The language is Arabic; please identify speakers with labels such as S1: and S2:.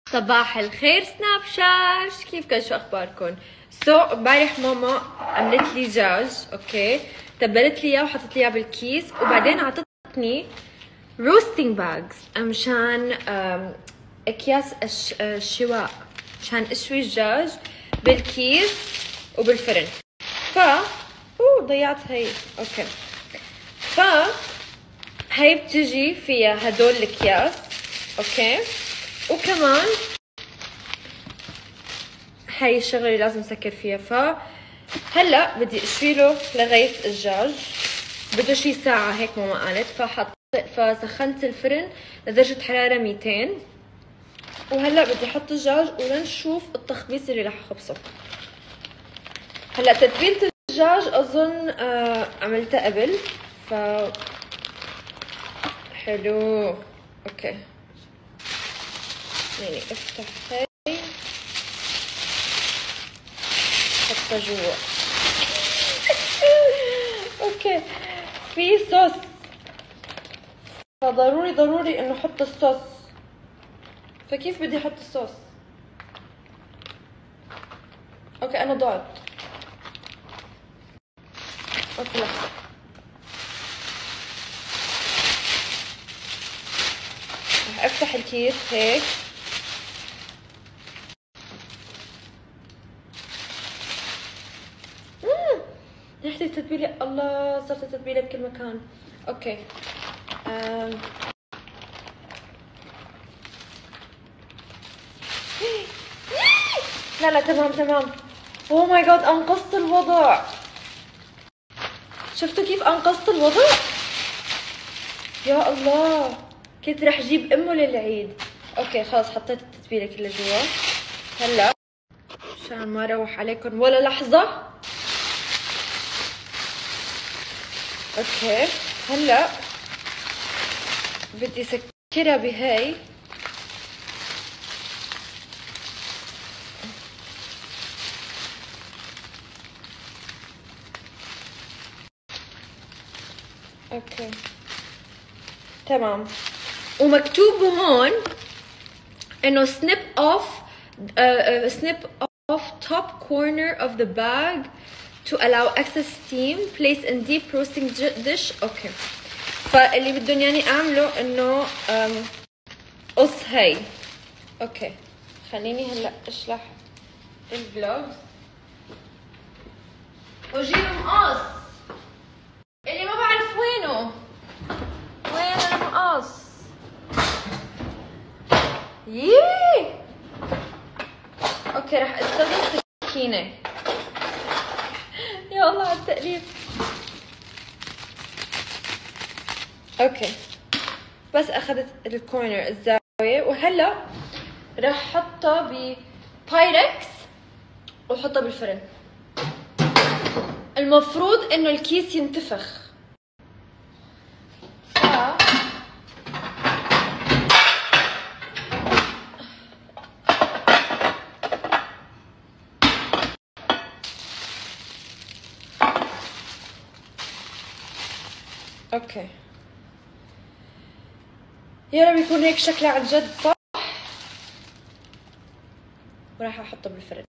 S1: صباح الخير سناب شات، كيفكن؟ شو اخباركم؟ امبارح ماما عملت لي دجاج، اوكي، تبلت لي اياه وحطت لي اياه بالكيس، وبعدين عطتني روستنج باجز مشان اكياس الشواء، مشان اشوي الدجاج بالكيس وبالفرن. ضيعت هي، اوكي. هي بتجي فيها هدول الاكياس، اوكي، وكمان هاي الشغله اللي لازم اسكر فيها. فهلا بدي اشوي له لغايه الدجاج، بده شي ساعه هيك ماما قالت. فسخنت الفرن لدرجه حراره 200، وهلا بدي احط الدجاج ولنشوف التخبيص اللي رح اخبصه. هلا تتبيله الدجاج اظن عملتها قبل، ف حلو، اوكي. يعني افتح هاي حطها جوا. اوكي، في صوص، فضروري انه احط الصوص. فكيف بدي احط الصوص؟ اوكي انا ضعت. اوكي لحظة، رح افتح الكيس هيك. ريحة التتبيلة، الله، صارت التتبيلة بكل مكان. اوكي، لا تمام. اوه ماي جاد، انقذت الوضع. شفتوا كيف انقذت الوضع؟ يا الله، كنت رح اجيب امه للعيد. اوكي خلاص، حطيت التتبيله كلها جوا. هلا مشان ما اروح عليكم ولا لحظه. اوكي، هلا بدي سكرها بهي. اوكي تمام، ومكتوب هون انه snip off top corner of the bag to allow excess steam, place in deep roasting dish. اوكي، فاللي بدهم يعني اعمله انه قص هي. اوكي، خليني هلا اشلح الجلوفز واجيب مقص اللي ما بعرف وينه. وين المقص؟ ييه. اوكي، رح استخدم سكينة. يا الله على التقليب. اوكي، بس اخذت الكورنر الزاوية، وهلا رح احطها ببايركس واحطها بالفرن. المفروض انه الكيس ينتفخ. اوكي، يا رب يكون هيك شكلها عن جد صح، وراح احطها بالفرن.